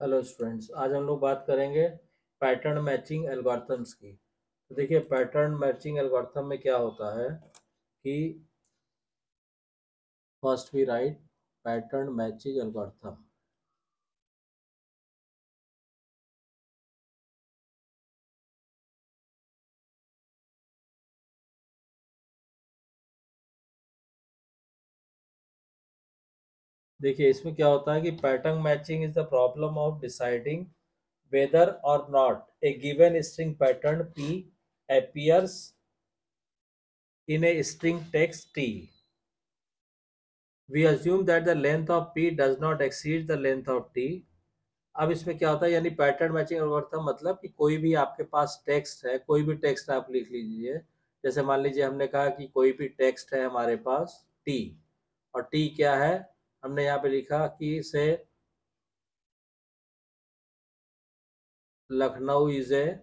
Hello students, आज हम लोग बात करेंगे पैटर्न मैचिंग एल्गोरिथम्स की। तो देखिए, पैटर्न मैचिंग एल्गोरिथम में क्या होता है कि first we write pattern matching algorithm. देखिए, इसमें क्या होता है कि pattern matching is the problem of deciding whether or not a given string pattern P appears in a string text T. We assume that the length of P does not exceed the length of T. अब इसमें क्या होता है, यानी pattern matching algorithm मतलब कि कोई भी आपके पास टेक्स्ट है, कोई भी टेक्स्ट आप लिख लीजिए। जैसे मान लीजिए हमने कहा कि कोई भी टेक्स्ट है हमारे पास टी, और टी क्या है, हमने यहाँ पे लिखा कि से Lucknow is a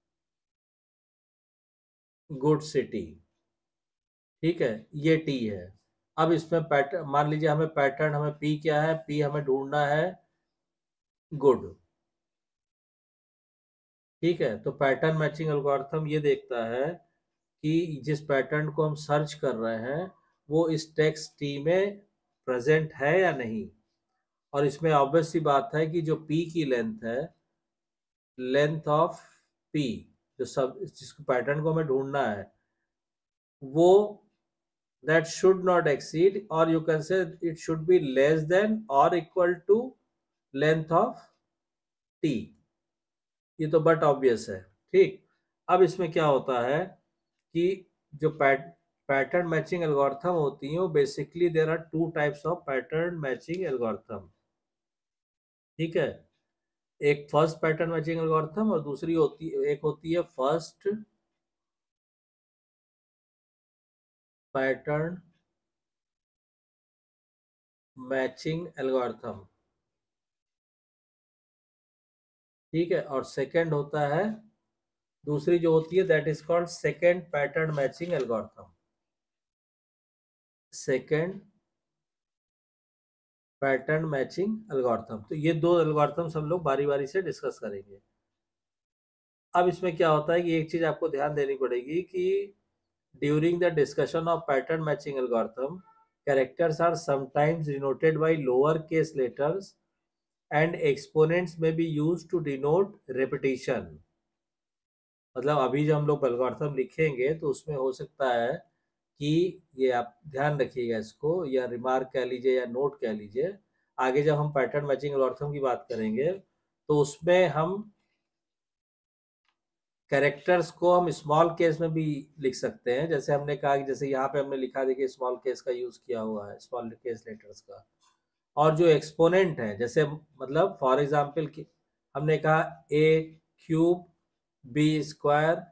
good city. ठीक है, ये टी है। अब इसमें पैटर्न मान लीजिए हमें पी क्या है, पी हमें ढूंढना है गुड। ठीक है, तो पैटर्न मैचिंग एल्गोरिथम ये देखता है कि जिस पैटर्न को हम सर्च कर रहे हैं वो इस टेक्स्ट टी में प्रेजेंट है या नहीं। और इसमें ऑब्वियस सी बात है कि जो पी की लेंथ है, लेंथ ऑफ पी, जो सब जिसको पैटर्न को हमें ढूंढना है, वो that should not exceed, or you can say it should be less than or equal to length of t। ये तो बट ऑब्वियस है। ठीक, अब इसमें क्या होता है कि जो पैटर्न मैचिंग एल्गोरिथम होती है वो basically there are two types of pattern matching algorithm. ठीक है, एक फर्स्ट पैटर्न मैचिंग एल्गोरिथम और दूसरी एक होती है फर्स्ट पैटर्न मैचिंग एल्गोरिथम। ठीक है, और सेकंड होता है, दूसरी जो होती है that is called second pattern matching algorithm. Second pattern matching algorithm, तो ये दो एल्गोरिथम्स हम लोग बारी बारी से डिस्कस करेंगे। अब इसमें क्या होता है कि एक चीज आपको ध्यान देनी पड़ेगी कि during the discussion of pattern matching algorithm, characters are sometimes denoted by lower case letters and exponents may be used to denote repetition. मतलब अभी जो हम लोग एल्गोरिथम लिखेंगे तो उसमें हो सकता है कि ये आप ध्यान रखिएगा इसको, या रिमार्क कह लीजिए या नोट कह लीजिए। आगे जब हम पैटर्न मैचिंग एल्गोरिथम की बात करेंगे तो उसमें हम कैरेक्टर्स को हम स्मॉल केस में भी लिख सकते हैं। जैसे हमने कहा कि जैसे यहाँ पे हमने लिखा, देखिए स्मॉल केस का यूज किया हुआ है, स्मॉल केस लेटर्स का। और जो एक्सपोनेंट है, जैसे मतलब फॉर एग्जाम्पल हमने कहा a cube b square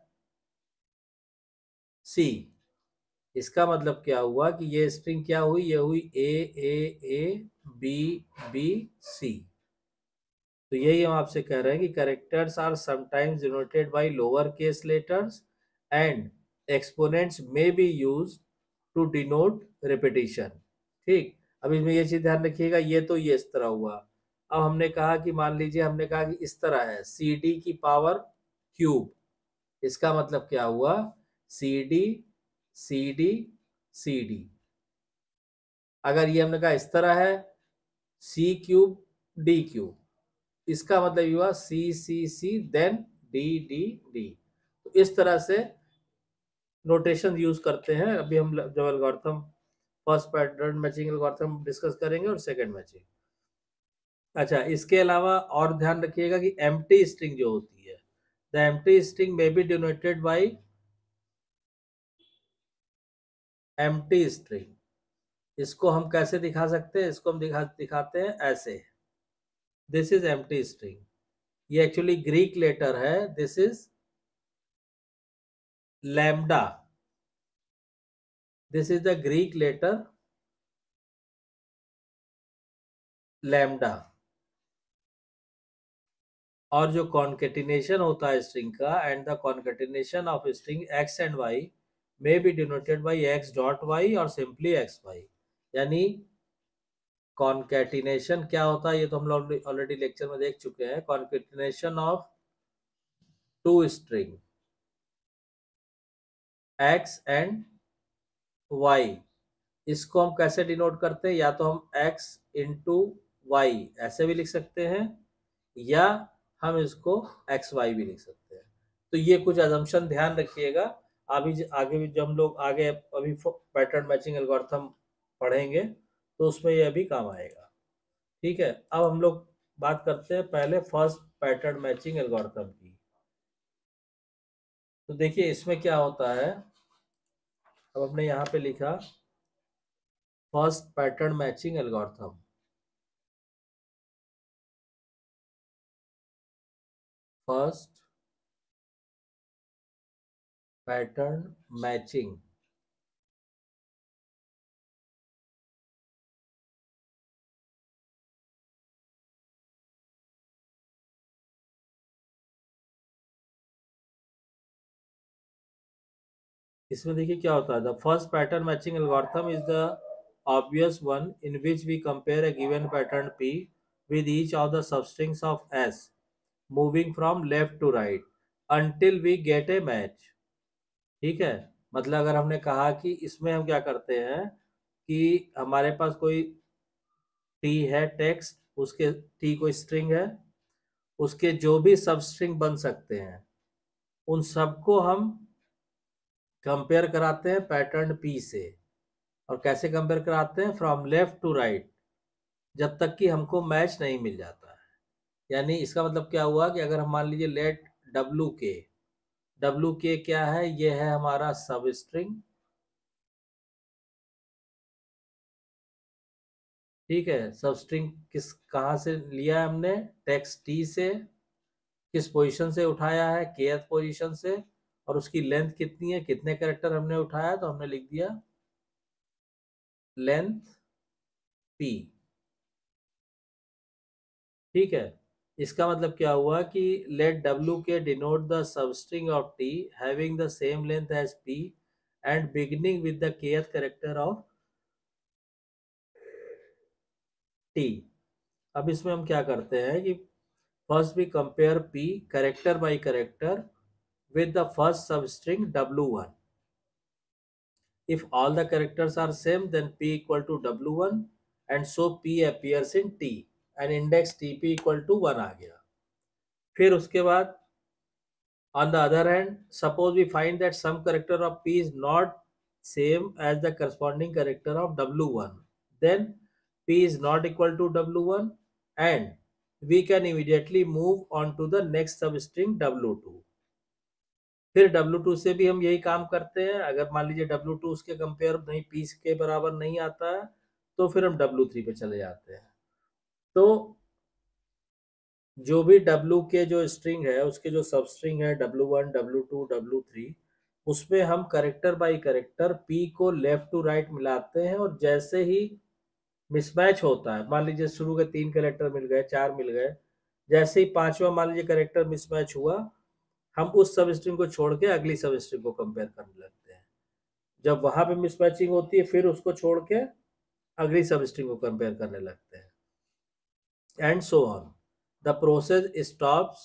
c. इसका मतलब क्या हुआ कि ये स्ट्रिंग क्या हुई, ये हुई ए बी बी सी। तो यही हम आपसे कह रहे हैं कि characters are sometimes denoted by lower case letters and exponents may be use to denote repetition. ठीक, अब इसमें ये चीज ध्यान रखिएगा, ये इस तरह हुआ। अब हमने कहा कि मान लीजिए हमने कहा कि इस तरह है सी डी की पावर क्यूब। इसका मतलब क्या हुआ, C D C D C D. अगर ये हमने कहा इस तरह है सी क्यूब डी क्यूब, इसका मतलब ये हुआ C C C then D D D. तो इस तरह से नोटेशन यूज करते हैं। अभी हम जब algorithm first pattern matching algorithm discuss करेंगे और सेकंड मैचिंग। अच्छा, इसके अलावा और ध्यान रखिएगा कि एम्प्टी स्ट्रिंग जो होती है, the empty string may be denoted by empty string. इसको हम कैसे दिखा सकते हैं, इसको हम दिखाते हैं ऐसे, दिस इज एम्प्टी स्ट्रिंग। ये एक्चुअली ग्रीक लेटर है, this is lambda, this is the Greek letter lambda. और जो कॉन्केटिनेशन होता है स्ट्रिंग का, and the concatenation of string X and Y may be denoted by X dot Y और simply X Y. यानी concatenation क्या होता है ये तो हम लोग ऑलरेडी लेक्चर में देख चुके हैं। Concatenation of two string X and Y, इसको हम कैसे डिनोट करते हैं, या तो हम x इंटू वाई ऐसे भी लिख सकते हैं, या हम इसको एक्स वाई भी लिख सकते हैं। तो ये कुछ अजम्पशन ध्यान रखिएगा। अभी आगे भी जब हम लोग आगे अभी पैटर्न मैचिंग एल्गोरिथम पढ़ेंगे तो उसमें यह भी काम आएगा। ठीक है, अब हम लोग बात करते हैं पहले फर्स्ट पैटर्न मैचिंग एल्गोरिथम की। तो देखिए इसमें क्या होता है, अब हमने यहाँ पे लिखा first pattern matching algorithm. First pattern matching, इसमें देखिए क्या होता है। The first pattern matching algorithm is the obvious one in which we compare a given pattern P with each of the substrings of S moving from left to right until we get a match. ठीक है, मतलब अगर हमने कहा कि इसमें हम क्या करते हैं कि हमारे पास कोई टी है टेक्स्ट, उसके टी कोई स्ट्रिंग है, उसके जो भी सब स्ट्रिंग बन सकते हैं उन सबको हम कंपेयर कराते हैं पैटर्न पी से। और कैसे कंपेयर कराते हैं, फ्रॉम लेफ्ट टू राइट, जब तक कि हमको मैच नहीं मिल जाता है। यानी इसका मतलब क्या हुआ कि अगर हम मान लीजिए लेट डब्लू के क्या है, ये है हमारा सब स्ट्रिंग। ठीक है, सब स्ट्रिंग किस कहाँ से लिया है हमने, टेक्स्ट टी से। किस पोजीशन से उठाया है, केथ पोजीशन से। और उसकी लेंथ कितनी है, कितने कैरेक्टर हमने उठाया, तो हमने लिख दिया लेंथ पी। ठीक है, इसका मतलब क्या हुआ कि let W K denote the substring of T having the same length as P and beginning with the kth character of T. अब इसमें हम क्या करते हैं कि first we compare P character by character with the first substring w1. If all the characters are same, then p equal to w1 and so p appears in t and index tp equal to 1 आ गया। फिर उसके बाद on the other hand, suppose we find that some character of p is not same as the corresponding character of w1, then p is not equal to w1 and we can immediately move on to the next substring w2। फिर W2 से भी हम यही काम करते हैं। अगर मान लीजिए W2 उसके कंपेयर नहीं पी के बराबर नहीं आता है तो फिर हम W3 पे चले जाते हैं। तो जो भी W के जो स्ट्रिंग है उसके जो सब स्ट्रिंग है W1 W2 W3, उसमें हम करेक्टर बाय करेक्टर P को लेफ्ट टू राइट मिलाते हैं। और जैसे ही मिसमैच होता है, मान लीजिए शुरू के 3 कैरेक्टर मिल गए, 4 मिल गए, जैसे ही 5वां मान लीजिए कैरेक्टर मिसमैच हुआ, हम उस सब स्ट्रिंग को छोड़ के अगली सब स्ट्रिंग को कंपेयर करने लगते हैं। जब वहां पे मिसमैचिंग होती है फिर उसको छोड़ के अगली सब स्ट्रिंग को कंपेयर करने लगते हैं, and so on. The process stops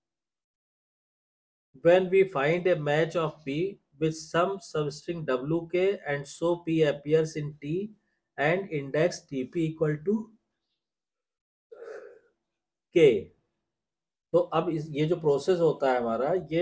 when we find a match of p with some substring wk and so p appears in t and index tp equal to k। तो अब ये जो process होता है हमारा, ये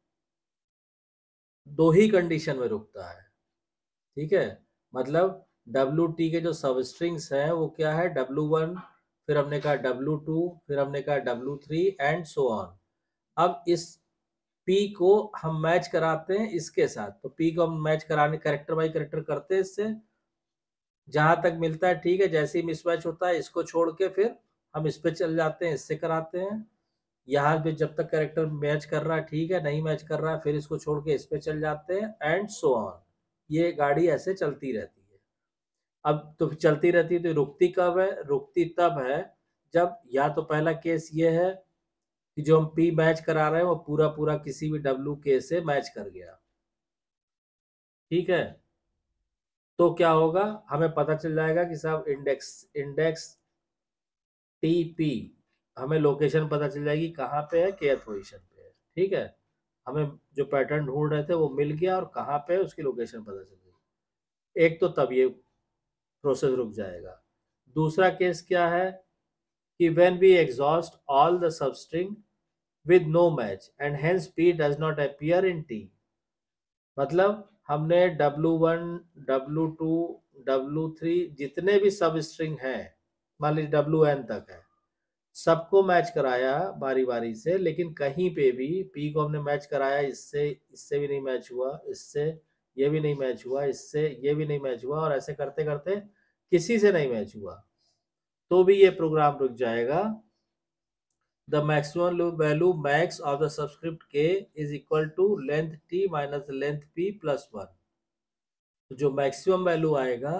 दो ही कंडीशन में रुकता है। ठीक है, मतलब WT के जो सब स्ट्रिंग्स हैं वो क्या है, W1, फिर हमने कहा W2, फिर हमने कहा W3 एंड सो ऑन। अब इस P को हम मैच कराते हैं इसके साथ, तो P को हम मैच कराने कैरेक्टर बाय कैरेक्टर करते हैं इससे, जहां तक मिलता है ठीक है। जैसे ही मिसमैच होता है इसको छोड़ के फिर हम इस पे चल जाते हैं, इससे कराते हैं। यहाँ पे जब तक कैरेक्टर मैच कर रहा है ठीक है, नहीं मैच कर रहा है फिर इसको छोड़ के इस पे चल जाते हैं, एंड सो ऑन। ये गाड़ी ऐसे चलती रहती है। अब तो चलती रहती है तो रुकती कब है, रुकती तब है जब या तो पहला केस ये है कि जो हम पी मैच करा रहे हैं वो पूरा पूरा किसी भी डब्ल्यू के से मैच कर गया। ठीक है, तो क्या होगा, हमें पता चल जाएगा कि साहब इंडेक्स टीपी, हमें लोकेशन पता चल जाएगी कहाँ पे है, kth पोजीशन पे है। ठीक है, हमें जो पैटर्न ढूंढ रहे थे वो मिल गया और कहाँ पे है उसकी लोकेशन पता चल गई। एक तो तब ये प्रोसेस रुक जाएगा। दूसरा केस क्या है कि when we exhaust all the substring with no match and hence p does not appear in t, मतलब हमने W1 W2 W3 जितने भी सब स्ट्रिंग हैं, मान लीजिए WN तक है, सबको मैच कराया बारी बारी से, लेकिन कहीं पे भी P को हमने मैच कराया, इससे इससे भी नहीं मैच हुआ, इससे ये भी नहीं मैच हुआ, इससे ये भी नहीं मैच हुआ, और ऐसे करते करते किसी से नहीं मैच हुआ, तो भी ये प्रोग्राम रुक जाएगा। The maximum value max of the subscript k is equal to length t minus length p plus 1। तो जो मैक्सिमम वैल्यू आएगा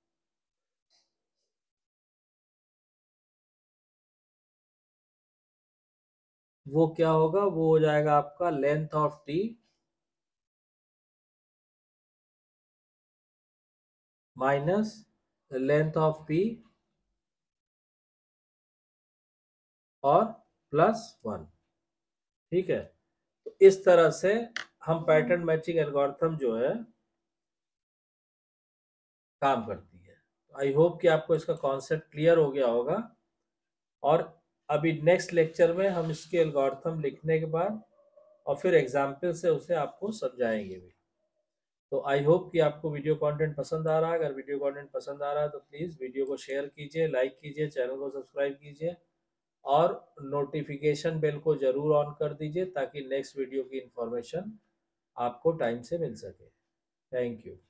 वो क्या होगा, वो हो जाएगा आपका length of T minus length of P और प्लस 1। ठीक है, तो इस तरह से हम पैटर्न मैचिंग एल्गोरिथम जो है काम करती है। आई होप कि आपको इसका कॉन्सेप्ट क्लियर हो गया होगा, और अभी नेक्स्ट लेक्चर में हम इसके एल्गोरिथम लिखने के बाद और फिर एग्जाम्पल से उसे आपको समझाएंगे भी। तो आई होप कि आपको वीडियो कंटेंट पसंद आ रहा है। अगर वीडियो कंटेंट पसंद आ रहा है तो प्लीज़ वीडियो को शेयर कीजिए, लाइक कीजिए, चैनल को सब्सक्राइब कीजिए और नोटिफिकेशन बेल को ज़रूर ऑन कर दीजिए ताकि नेक्स्ट वीडियो की इंफॉर्मेशन आपको टाइम से मिल सके। Thank you.